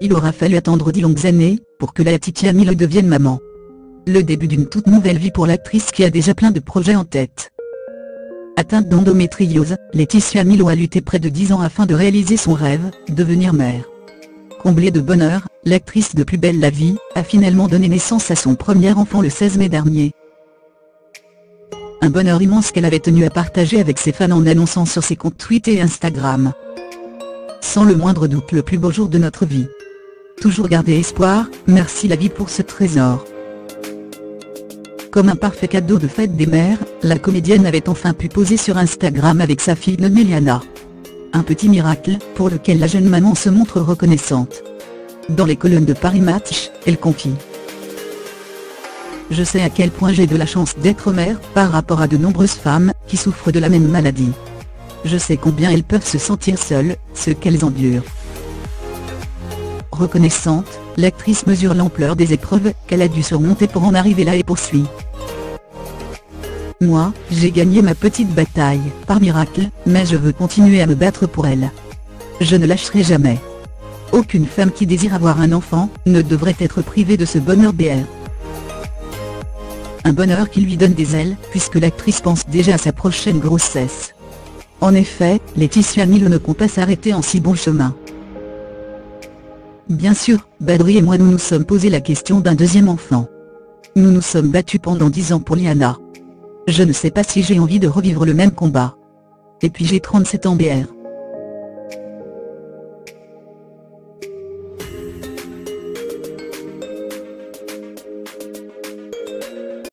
Il aura fallu attendre 10 longues années, pour que Laetitia Milo devienne maman. Le début d'une toute nouvelle vie pour l'actrice qui a déjà plein de projets en tête. Atteinte d'endométriose, Laetitia Milo a lutté près de 10 ans afin de réaliser son rêve, devenir mère. Comblée de bonheur, l'actrice de Plus belle la vie, a finalement donné naissance à son premier enfant le 16 mai dernier. Un bonheur immense qu'elle avait tenu à partager avec ses fans en annonçant sur ses comptes Twitter et Instagram. Sans le moindre doute le plus beau jour de notre vie. Toujours garder espoir, merci la vie pour ce trésor. Comme un parfait cadeau de fête des mères, la comédienne avait enfin pu poser sur Instagram avec sa fille nommée Liana. Un petit miracle, pour lequel la jeune maman se montre reconnaissante. Dans les colonnes de Paris Match, elle confie: je sais à quel point j'ai de la chance d'être mère par rapport à de nombreuses femmes qui souffrent de la même maladie. Je sais combien elles peuvent se sentir seules, ce qu'elles endurent. Reconnaissante, l'actrice mesure l'ampleur des épreuves qu'elle a dû surmonter pour en arriver là et poursuit: moi, j'ai gagné ma petite bataille, par miracle, mais je veux continuer à me battre pour elle. Je ne lâcherai jamais. Aucune femme qui désire avoir un enfant, ne devrait être privée de ce bonheur BR. Un bonheur qui lui donne des ailes, puisque l'actrice pense déjà à sa prochaine grossesse. En effet, Laetitia Milo ne compte pas s'arrêter en si bon chemin. Bien sûr, Badri et moi nous nous sommes posé la question d'un deuxième enfant. Nous nous sommes battus pendant 10 ans pour Liana. Je ne sais pas si j'ai envie de revivre le même combat. Et puis j'ai 37 ans BR.